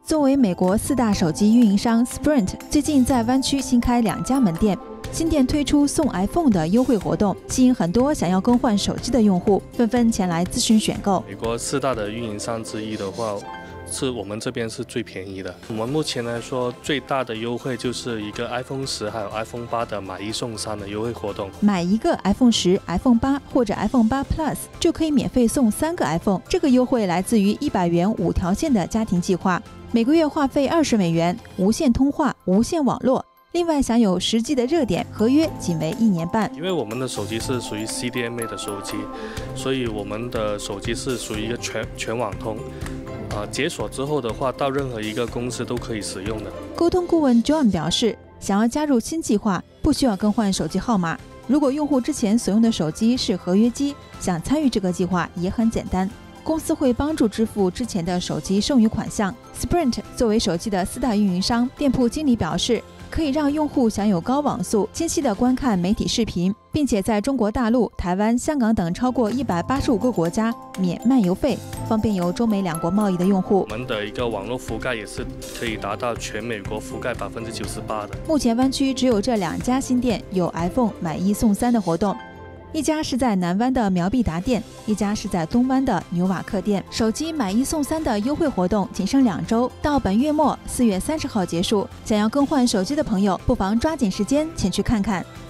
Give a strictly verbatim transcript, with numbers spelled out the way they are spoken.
作为美国四大手机运营商 Sprint 最近在湾区新开两家门店，新店推出送 iPhone 的优惠活动，吸引很多想要更换手机的用户纷纷前来咨询选购。 美国四大的运营商之一的话，是我们这边是最便宜的。我们目前来说，最大的优惠就是一个 iPhone 十还有 iPhone 八的买一送三的优惠活动。 买一个 iPhone 十、iPhone 八或者 iPhone 八 Plus 就可以免费送三个 iPhone。这个优惠来自于一百元五条线的家庭计划，每个月话费二十美元，无线通话、无线网络。另外享有十 G 的热点，合约仅为一年半。 因为我们的手机是属于 C D M A 的手机，所以我们的手机是属于一个全全网通。啊，解锁之后的话，到任何一个公司都可以使用的。 沟通顾问 John 表示，想要加入新计划，不需要更换手机号码。如果用户之前所用的手机是合约机，想参与这个计划也很简单。公司会帮助支付之前的手机剩余款项。Sprint 作为手机的四大运营商，店铺经理表示，可以让用户享有高网速、清晰的观看媒体视频，并且在中国大陆、台湾、香港等超过一百八十五个国家免漫游费，方便有中美两国贸易的用户。 我们的一个网络覆盖也是可以达到全美国覆盖百分之九十八的。 目前湾区只有这两家新店有 iPhone 买一送三的活动。一家是在南湾的苗必达店，一家是在东湾的纽瓦克店。手机买一送三的优惠活动仅剩两周，到本月末四月三十号结束。想要更换手机的朋友，不妨抓紧时间前去看看。